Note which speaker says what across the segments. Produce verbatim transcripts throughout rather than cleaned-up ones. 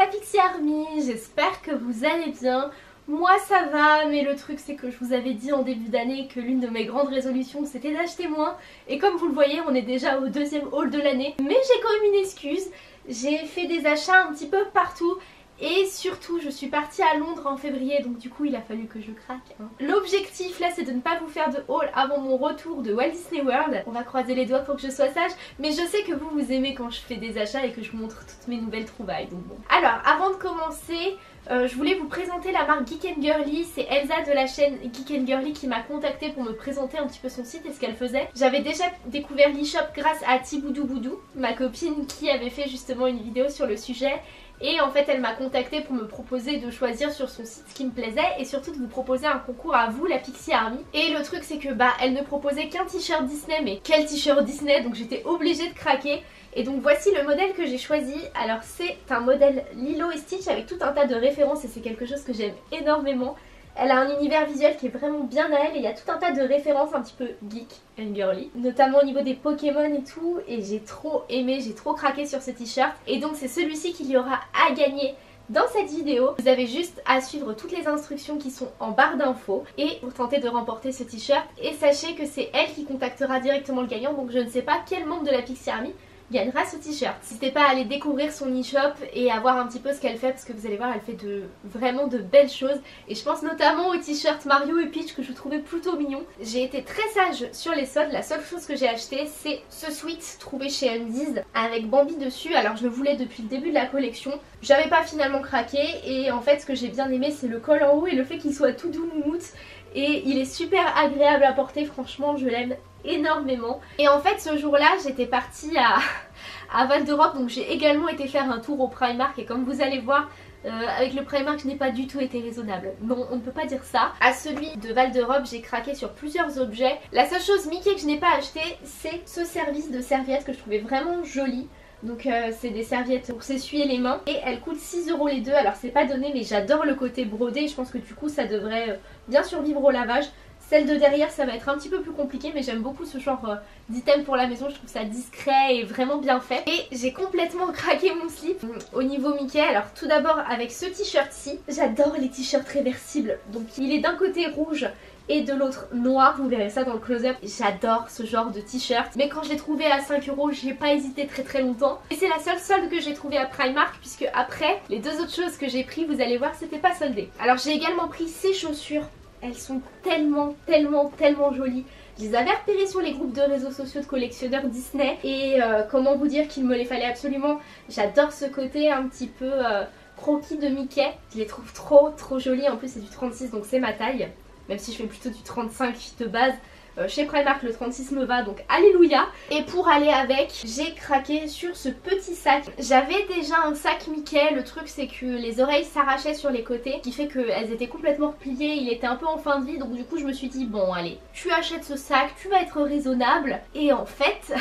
Speaker 1: Pixie Army, j'espère que vous allez bien. Moi ça va, mais le truc c'est que je vous avais dit en début d'année que l'une de mes grandes résolutions c'était d'acheter moins. Et comme vous le voyez, on est déjà au deuxième haul de l'année. Mais j'ai quand même une excuse, j'ai fait des achats un petit peu partout. Et surtout je suis partie à Londres en février, donc du coup il a fallu que je craque hein. L'objectif là c'est de ne pas vous faire de haul avant mon retour de Walt Disney World. On va croiser les doigts pour que je sois sage. Mais je sais que vous vous aimez quand je fais des achats et que je vous montre toutes mes nouvelles trouvailles, donc bon. Alors avant de commencer, euh, je voulais vous présenter la marque Geek and Girly. C'est Elsa de la chaîne Geek and Girly qui m'a contactée pour me présenter un petit peu son site et ce qu'elle faisait. J'avais déjà découvert l'e-shop grâce à Tiboudou Boudou, ma copine qui avait fait justement une vidéo sur le sujet. Et en fait elle m'a contactée pour me proposer de choisir sur son site ce qui me plaisait et surtout de vous proposer un concours à vous, la Pixie Army. Et le truc c'est que bah elle ne proposait qu'un t-shirt Disney, mais quel t-shirt Disney, donc j'étais obligée de craquer. Et donc voici le modèle que j'ai choisi. Alors c'est un modèle Lilo et Stitch avec tout un tas de références et c'est quelque chose que j'aime énormément. Elle a un univers visuel qui est vraiment bien à elle et il y a tout un tas de références un petit peu geek and girly, notamment au niveau des Pokémon et tout, et j'ai trop aimé, j'ai trop craqué sur ce t-shirt. Et donc c'est celui-ci qu'il y aura à gagner dans cette vidéo. Vous avez juste à suivre toutes les instructions qui sont en barre d'infos et pour tenter de remporter ce t-shirt. Et sachez que c'est elle qui contactera directement le gagnant, donc je ne sais pas quel membre de la Pixie Army gagnera ce t-shirt. N'hésitez pas à aller découvrir son e-shop et à voir un petit peu ce qu'elle fait, parce que vous allez voir elle fait de vraiment de belles choses. Et je pense notamment au t-shirt Mario et Peach que je trouvais plutôt mignon. J'ai été très sage sur les soldes. La seule chose que j'ai acheté c'est ce sweat trouvé chez Undies avec Bambi dessus. Alors je le voulais depuis le début de la collection, j'avais pas finalement craqué et en fait ce que j'ai bien aimé c'est le col en haut et le fait qu'il soit tout doux moumoute. Et il est super agréable à porter, franchement je l'aime énormément. Et en fait ce jour là j'étais partie à, à Val d'Europe, donc j'ai également été faire un tour au Primark. Et comme vous allez voir, euh, avec le Primark je n'ai pas du tout été raisonnable. Non, on ne peut pas dire ça. À celui de Val d'Europe j'ai craqué sur plusieurs objets. La seule chose Mickey que je n'ai pas acheté c'est ce service de serviettes que je trouvais vraiment joli. Donc euh, c'est des serviettes pour s'essuyer les mains et elles coûtent six euros les deux. Alors c'est pas donné mais j'adore le côté brodé et je pense que du coup ça devrait euh, bien survivre au lavage. Celle de derrière ça va être un petit peu plus compliqué, mais j'aime beaucoup ce genre euh, d'item pour la maison. Je trouve ça discret et vraiment bien fait. Et j'ai complètement craqué mon slip au niveau Mickey. Alors tout d'abord avec ce t-shirt-ci. J'adore les t-shirts réversibles. Donc il est d'un côté rouge et de l'autre noir, vous verrez ça dans le close-up. J'adore ce genre de t-shirt, mais quand je l'ai trouvé à cinq euros, j'ai pas hésité très très longtemps. Et c'est la seule solde que j'ai trouvée à Primark, puisque après, les deux autres choses que j'ai pris, vous allez voir, c'était pas soldé. Alors j'ai également pris ces chaussures, elles sont tellement tellement tellement jolies. Je les avais repérées sur les groupes de réseaux sociaux de collectionneurs Disney et euh, comment vous dire qu'il me les fallait absolument. J'adore ce côté un petit peu euh, croquis de Mickey, je les trouve trop trop jolies. En plus c'est du trente-six donc c'est ma taille. Même si je fais plutôt du trente-cinq de base, euh, chez Primark le trente-six me va, donc alléluia. Et pour aller avec, j'ai craqué sur ce petit sac. J'avais déjà un sac Mickey, le truc c'est que les oreilles s'arrachaient sur les côtés, ce qui fait qu'elles étaient complètement repliées, il était un peu en fin de vie, donc du coup je me suis dit bon allez, tu achètes ce sac, tu vas être raisonnable. Et en fait...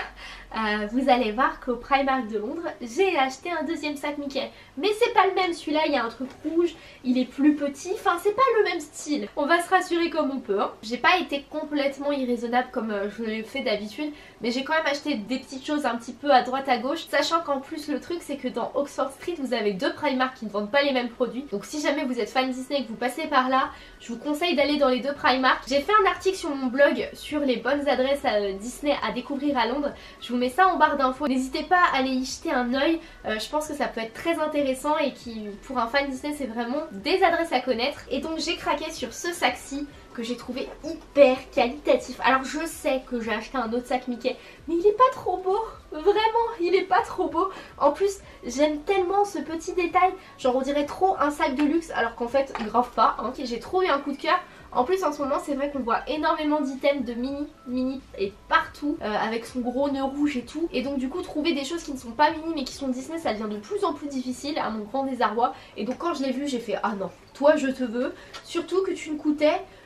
Speaker 1: Euh, vous allez voir qu'au Primark de Londres j'ai acheté un deuxième sac Mickey. Mais c'est pas le même, celui-là il y a un truc rouge, il est plus petit, enfin c'est pas le même style. On va se rassurer comme on peut hein. J'ai pas été complètement irraisonnable comme euh, je le fais d'habitude, mais j'ai quand même acheté des petites choses un petit peu à droite à gauche, sachant qu'en plus le truc c'est que dans Oxford Street vous avez deux Primark qui ne vendent pas les mêmes produits. Donc si jamais vous êtes fan Disney et que vous passez par là, je vous conseille d'aller dans les deux Primark. J'ai fait un article sur mon blog sur les bonnes adresses à euh, Disney à découvrir à Londres. Je vous mets ça en barre d'infos, n'hésitez pas à aller y jeter un oeil. euh, je pense que ça peut être très intéressant et qui pour un fan Disney c'est vraiment des adresses à connaître. Et donc j'ai craqué sur ce sac-ci que j'ai trouvé hyper qualitatif. Alors je sais que j'ai acheté un autre sac Mickey, mais il est pas trop beau, vraiment il est pas trop beau. En plus j'aime tellement ce petit détail, genre on dirait trop un sac de luxe alors qu'en fait grave pas hein. J'ai trop eu un coup de cœur. En plus en ce moment c'est vrai qu'on voit énormément d'items de mini, mini et partout euh, avec son gros nœud rouge et tout. Et donc du coup trouver des choses qui ne sont pas mini mais qui sont Disney ça devient de plus en plus difficile à mon grand désarroi. Et donc quand je l'ai vu j'ai fait ah non, toi je te veux, surtout que tu ne coûtais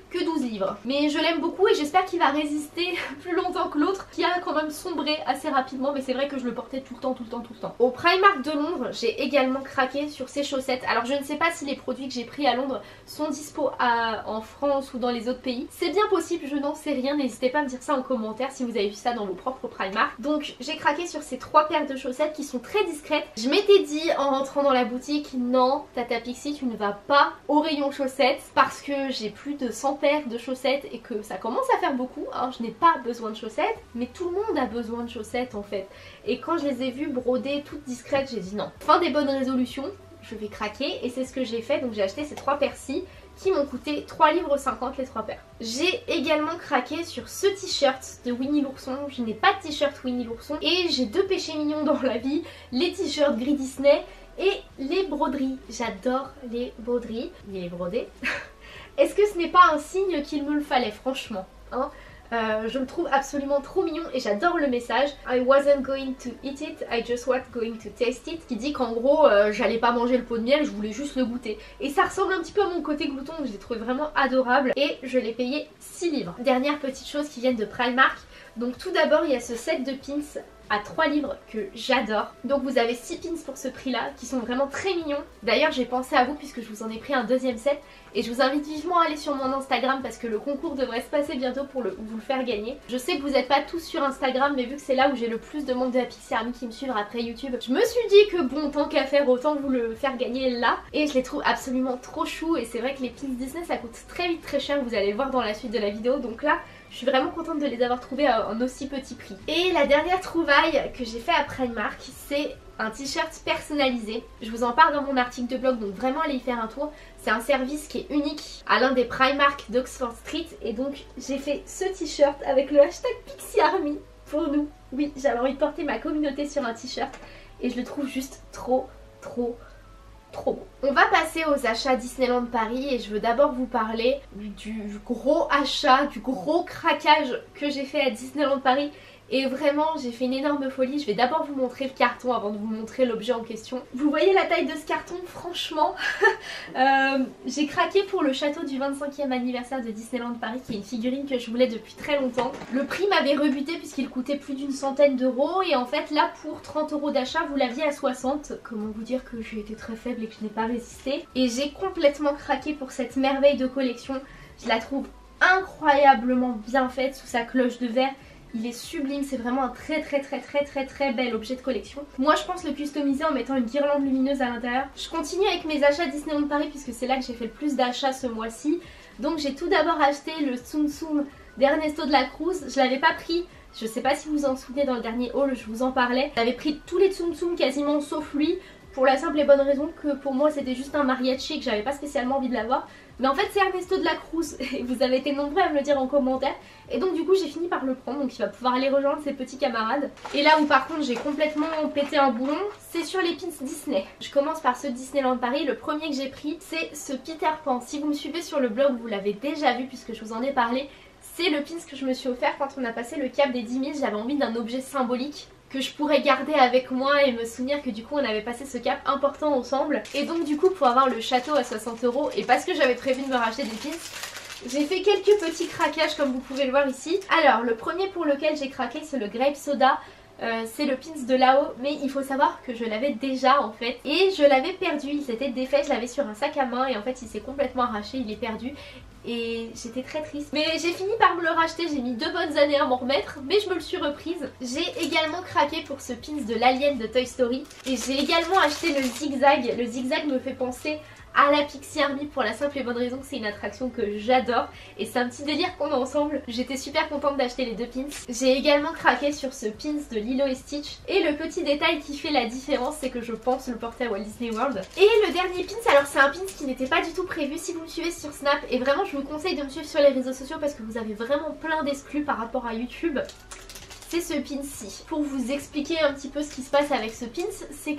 Speaker 1: que douze livres. Mais je l'aime beaucoup et j'espère qu'il va résister plus longtemps que l'autre qui a quand même sombré assez rapidement, mais c'est vrai que je le portais tout le temps, tout le temps, tout le temps. Au Primark de Londres, j'ai également craqué sur ces chaussettes. Alors je ne sais pas si les produits que j'ai pris à Londres sont dispo à, en France ou dans les autres pays. C'est bien possible, je n'en sais rien, n'hésitez pas à me dire ça en commentaire si vous avez vu ça dans vos propres Primark. Donc j'ai craqué sur ces trois paires de chaussettes qui sont très discrètes. Je m'étais dit en rentrant dans la boutique, non Tata Pixie, tu ne vas pas au rayon chaussettes parce que j'ai plus de cent paires de chaussettes et que ça commence à faire beaucoup, hein. Je n'ai pas besoin de chaussettes, mais tout le monde a besoin de chaussettes en fait. Et quand je les ai vues brodées toutes discrètes, j'ai dit non. Fin des bonnes résolutions, je vais craquer et c'est ce que j'ai fait. Donc j'ai acheté ces trois paires-ci qui m'ont coûté trois livres cinquante les trois paires. J'ai également craqué sur ce t-shirt de Winnie l'ourson. Je n'ai pas de t-shirt Winnie l'ourson et j'ai deux péchés mignons dans la vie, les t-shirts gris Disney et les broderies. J'adore les broderies. Il est brodé. Est-ce que ce n'est pas un signe qu'il me le fallait, franchement, hein? Euh, je le trouve absolument trop mignon et j'adore le message I wasn't going to eat it, I just was going to taste it, qui dit qu'en gros euh, j'allais pas manger le pot de miel, je voulais juste le goûter. Et ça ressemble un petit peu à mon côté glouton, je l'ai trouvé vraiment adorable et je l'ai payé six livres. Dernière petite chose qui viennent de Primark, donc tout d'abord il y a ce set de pins à trois livres que j'adore. Donc vous avez six pins pour ce prix là qui sont vraiment très mignons. D'ailleurs j'ai pensé à vous puisque je vous en ai pris un deuxième set et je vous invite vivement à aller sur mon Instagram parce que le concours devrait se passer bientôt pour le, vous le faire gagner. Je sais que vous n'êtes pas tous sur Instagram mais vu que c'est là où j'ai le plus de membres de la Pixie Army qui me suivent après YouTube, je me suis dit que bon, tant qu'à faire, autant vous le faire gagner là. Et je les trouve absolument trop chou et c'est vrai que les pins Disney ça coûte très vite très cher, vous allez le voir dans la suite de la vidéo. Donc là je suis vraiment contente de les avoir trouvés à un aussi petit prix. Et la dernière trouvaille que j'ai fait à Primark, c'est un t-shirt personnalisé. Je vous en parle dans mon article de blog, donc vraiment allez y faire un tour. C'est un service qui est unique à l'un des Primark d'Oxford Street. Et donc j'ai fait ce t-shirt avec le hashtag Pixie Army pour nous. Oui, j'avais envie de porter ma communauté sur un t-shirt et je le trouve juste trop, trop, trop beau. On va passer aux achats Disneyland Paris et je veux d'abord vous parler du gros achat, du gros craquage que j'ai fait à Disneyland Paris. Et vraiment j'ai fait une énorme folie. Je vais d'abord vous montrer le carton avant de vous montrer l'objet en question. Vous voyez la taille de ce carton, franchement euh, j'ai craqué pour le château du vingt-cinquième anniversaire de Disneyland Paris, qui est une figurine que je voulais depuis très longtemps. Le prix m'avait rebuté puisqu'il coûtait plus d'une centaine d'euros et en fait là pour trente euros d'achat vous l'aviez à soixante. Comment vous dire que j'ai été très faible et que je n'ai pas résisté. Et j'ai complètement craqué pour cette merveille de collection. Je la trouve incroyablement bien faite sous sa cloche de verre. Il est sublime, c'est vraiment un très très très très très très bel objet de collection. Moi je pense le customiser en mettant une guirlande lumineuse à l'intérieur. Je continue avec mes achats Disneyland Paris puisque c'est là que j'ai fait le plus d'achats ce mois-ci. Donc j'ai tout d'abord acheté le Tsum Tsum d'Ernesto de la Cruz. Je l'avais pas pris, je sais pas si vous vous en souvenez, dans le dernier haul je vous en parlais. J'avais pris tous les Tsum Tsum quasiment sauf lui. Pour la simple et bonne raison que pour moi c'était juste un mariachi et que j'avais pas spécialement envie de l'avoir. Mais en fait c'est Ernesto de la Cruz et vous avez été nombreux à me le dire en commentaire. Et donc du coup j'ai fini par le prendre, donc il va pouvoir aller rejoindre ses petits camarades. Et là où par contre j'ai complètement pété un boulon, c'est sur les pins Disney. Je commence par ceux de Disneyland Paris. Le premier que j'ai pris c'est ce Peter Pan. Si vous me suivez sur le blog vous l'avez déjà vu puisque je vous en ai parlé. C'est le pins que je me suis offert quand on a passé le cap des dix mille. J'avais envie d'un objet symbolique que je pourrais garder avec moi et me souvenir que du coup on avait passé ce cap important ensemble. Et donc du coup pour avoir le château à soixante euros et parce que j'avais prévu de me racheter des pins, j'ai fait quelques petits craquages comme vous pouvez le voir ici. Alors le premier pour lequel j'ai craqué c'est le Grape Soda. Euh, c'est le pins de là-haut, mais il faut savoir que je l'avais déjà en fait et je l'avais perdu, il s'était défait, je l'avais sur un sac à main et en fait il s'est complètement arraché, il est perdu et j'étais très triste. Mais j'ai fini par me le racheter, j'ai mis deux bonnes années à m'en remettre mais je me le suis reprise. J'ai également craqué pour ce pins de l'alien de Toy Story et j'ai également acheté le zigzag. Le zigzag me fait penser à la Pixie Army pour la simple et bonne raison que c'est une attraction que j'adore et c'est un petit délire qu'on a ensemble. J'étais super contente d'acheter les deux pins. J'ai également craqué sur ce pins de Lilo et Stitch et le petit détail qui fait la différence c'est que je pense le porter à Walt Disney World. Et le dernier pins, alors c'est un pins qui n'était pas du tout prévu si vous me suivez sur Snap et vraiment je vous conseille de me suivre sur les réseaux sociaux parce que vous avez vraiment plein d'exclus par rapport à YouTube. C'est ce pin-ci. Pour vous expliquer un petit peu ce qui se passe avec ce pin, c'est que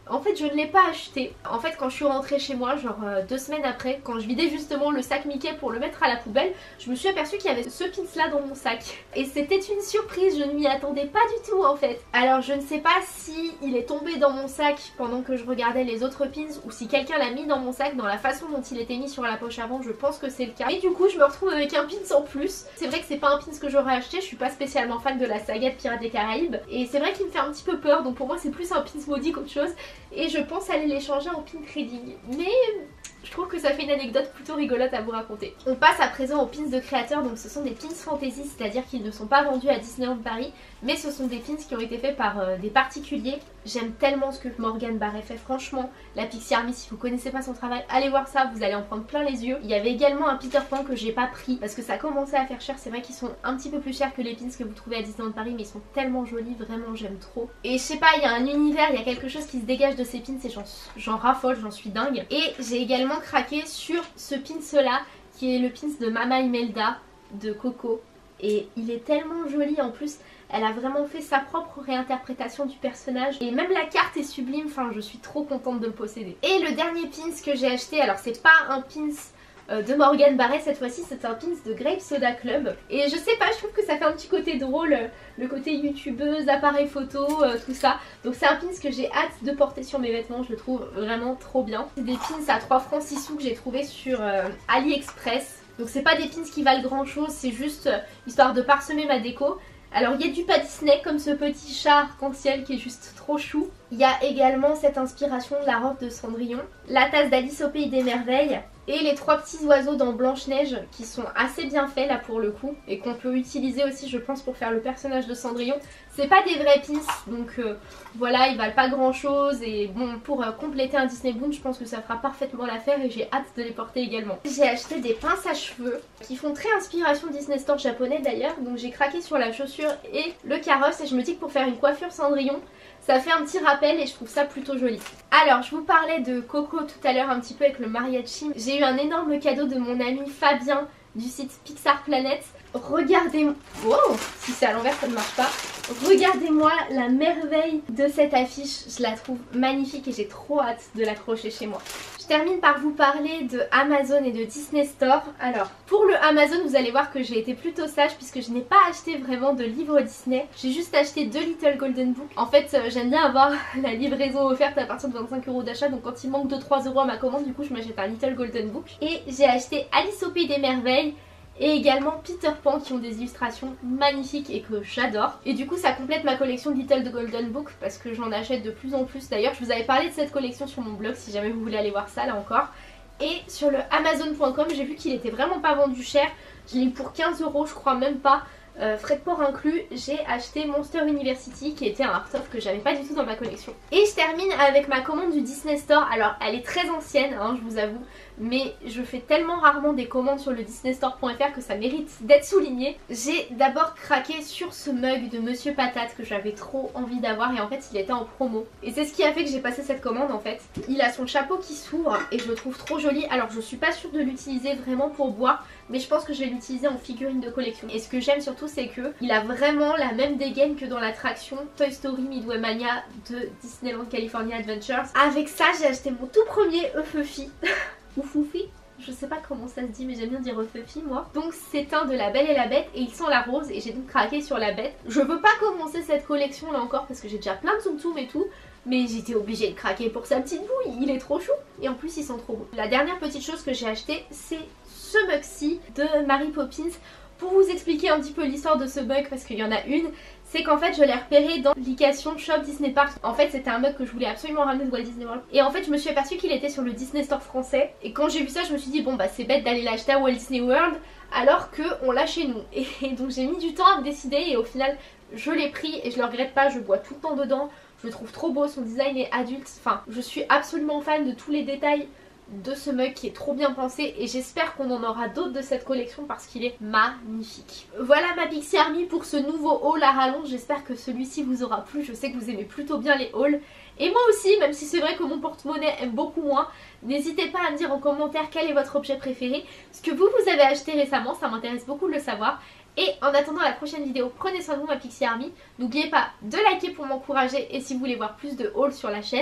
Speaker 1: En fait je ne l'ai pas acheté. En fait quand je suis rentrée chez moi, genre euh, deux semaines après, quand je vidais justement le sac Mickey pour le mettre à la poubelle, je me suis aperçue qu'il y avait ce pins là dans mon sac. Et c'était une surprise, je ne m'y attendais pas du tout en fait. Alors je ne sais pas si il est tombé dans mon sac pendant que je regardais les autres pins ou si quelqu'un l'a mis dans mon sac dans la façon dont il était mis sur la poche avant, je pense que c'est le cas. Et du coup je me retrouve avec un pins en plus. C'est vrai que c'est pas un pins que j'aurais acheté, je suis pas spécialement fan de la saga de Pirates des Caraïbes. Et c'est vrai qu'il me fait un petit peu peur, donc pour moi c'est plus un pins maudit qu'autre chose. Et je pense aller les changer en pin trading. Mais je trouve que ça fait une anecdote plutôt rigolote à vous raconter. On passe à présent aux pins de créateurs, donc ce sont des pins fantasy, c'est-à-dire qu'ils ne sont pas vendus à Disneyland Paris, mais ce sont des pins qui ont été faits par euh, des particuliers. J'aime tellement ce que Morgane Barrett fait, franchement. La Pixie Army, si vous connaissez pas son travail, allez voir ça, vous allez en prendre plein les yeux. Il y avait également un Peter Pan que j'ai pas pris parce que ça commençait à faire cher. C'est vrai qu'ils sont un petit peu plus chers que les pins que vous trouvez à Disneyland Paris, mais ils sont tellement jolis, vraiment j'aime trop. Et je sais pas, il y a un univers, il y a quelque chose qui se dégage de ces pins et j'en raffole, j'en suis dingue. Et j'ai également craqué sur ce pins là qui est le pins de Mama Imelda de Coco. Et il est tellement joli en plus. Elle a vraiment fait sa propre réinterprétation du personnage. Et même la carte est sublime, enfin je suis trop contente de le posséder. Et le dernier pins que j'ai acheté, alors c'est pas un pins euh, de Morgane Barrett cette fois-ci, c'est un pins de Grape Soda Club. Et je sais pas, je trouve que ça fait un petit côté drôle, le côté youtubeuse, appareil photo, euh, tout ça. Donc c'est un pins que j'ai hâte de porter sur mes vêtements, je le trouve vraiment trop bien. C'est des pins à trois francs six sous que j'ai trouvé sur euh, AliExpress. Donc c'est pas des pins qui valent grand chose, c'est juste euh, histoire de parsemer ma déco. Alors il y a du pas Disney comme ce petit chat arc-en-ciel qui est juste trop chou. Il y a également cette inspiration de la robe de Cendrillon, la tasse d'Alice au Pays des Merveilles et les trois petits oiseaux dans Blanche-Neige qui sont assez bien faits là pour le coup et qu'on peut utiliser aussi je pense pour faire le personnage de Cendrillon. C'est pas des vrais pins donc euh, voilà, ils valent pas grand chose et bon pour euh, compléter un Disney Boon je pense que ça fera parfaitement l'affaire et j'ai hâte de les porter également. J'ai acheté des pinces à cheveux qui font très inspiration Disney Store japonais d'ailleurs, donc j'ai craqué sur la chaussure et le carrosse et je me dis que pour faire une coiffure Cendrillon ça fait un petit rappel et je trouve ça plutôt joli. Alors je vous parlais de Coco tout à l'heure un petit peu avec le mariachi. J'ai eu un énorme cadeau de mon ami Fabien du site Pixar Planet. Regardez-moi, wow, si c'est à l'envers ça ne marche pas. Regardez-moi la merveille de cette affiche, je la trouve magnifique et j'ai trop hâte de l'accrocher chez moi. Je termine par vous parler de Amazon et de Disney Store. Alors pour le Amazon vous allez voir que j'ai été plutôt sage puisque je n'ai pas acheté vraiment de livres Disney. J'ai juste acheté deux Little Golden Book. En fait euh, j'aime bien avoir la livraison offerte à partir de vingt-cinq euros d'achat, donc quand il manque deux trois euros à ma commande du coup je m'achète un Little Golden Book. Et j'ai acheté Alice au Pays des Merveilles et également Peter Pan qui ont des illustrations magnifiques et que j'adore. Et du coup ça complète ma collection de Little Golden Book parce que j'en achète de plus en plus. D'ailleurs je vous avais parlé de cette collection sur mon blog si jamais vous voulez aller voir ça là encore. Et sur le amazon point com j'ai vu qu'il était vraiment pas vendu cher. Je l'ai eu pour quinze euros je crois même pas. Euh, frais de port inclus, j'ai acheté Monster University qui était un art-of que j'avais pas du tout dans ma collection. Et je termine avec ma commande du Disney Store. Alors elle est très ancienne hein, je vous avoue, mais je fais tellement rarement des commandes sur le disney store point f r que ça mérite d'être souligné. J'ai d'abord craqué sur ce mug de Monsieur Patate que j'avais trop envie d'avoir et en fait il était en promo. Et c'est ce qui a fait que j'ai passé cette commande en fait. Il a son chapeau qui s'ouvre et je le trouve trop joli. Alors je suis pas sûre de l'utiliser vraiment pour boire, mais je pense que je vais l'utiliser en figurine de collection. Et ce que j'aime surtout c'est que il a vraiment la même dégaine que dans l'attraction Toy Story Midway Mania de Disneyland California Adventures. Avec ça j'ai acheté mon tout premier Eufeufi ou Foufi, je sais pas comment ça se dit mais j'aime bien dire Eufeufi moi. Donc c'est un de La Belle et la Bête et il sent la rose et j'ai donc craqué sur la bête. Je veux pas commencer cette collection là encore parce que j'ai déjà plein de Tsum Tsum et tout, mais j'étais obligée de craquer pour sa petite bouille, il est trop chou et en plus il sent trop beau. La dernière petite chose que j'ai acheté c'est ce mug-ci de Mary Poppins. Pour vous expliquer un petit peu l'histoire de ce mug parce qu'il y en a une, c'est qu'en fait je l'ai repéré dans l'application Shop Disney Parks. En fait c'était un mug que je voulais absolument ramener de Walt Disney World et en fait je me suis aperçue qu'il était sur le Disney Store français et quand j'ai vu ça je me suis dit bon bah c'est bête d'aller l'acheter à Walt Disney World alors qu'on l'a chez nous. Et donc j'ai mis du temps à me décider et au final je l'ai pris et je le regrette pas, je bois tout le temps dedans, je le trouve trop beau, son design est adulte, enfin je suis absolument fan de tous les détails de ce mug qui est trop bien pensé et j'espère qu'on en aura d'autres de cette collection parce qu'il est magnifique. Voilà ma Pixie Army pour ce nouveau haul à rallonge, j'espère que celui-ci vous aura plu, je sais que vous aimez plutôt bien les hauls et moi aussi, même si c'est vrai que mon porte-monnaie aime beaucoup moins. N'hésitez pas à me dire en commentaire quel est votre objet préféré, ce que vous vous avez acheté récemment, ça m'intéresse beaucoup de le savoir. Et en attendant la prochaine vidéo, prenez soin de vous ma Pixie Army, n'oubliez pas de liker pour m'encourager et si vous voulez voir plus de hauls sur la chaîne,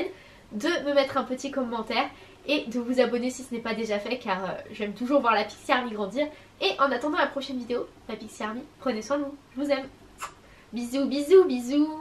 Speaker 1: de me mettre un petit commentaire et de vous abonner si ce n'est pas déjà fait, car euh, j'aime toujours voir la Pixie Army grandir. Et en attendant la prochaine vidéo, la Pixie Army, prenez soin de vous, je vous aime. Bisous, bisous, bisous.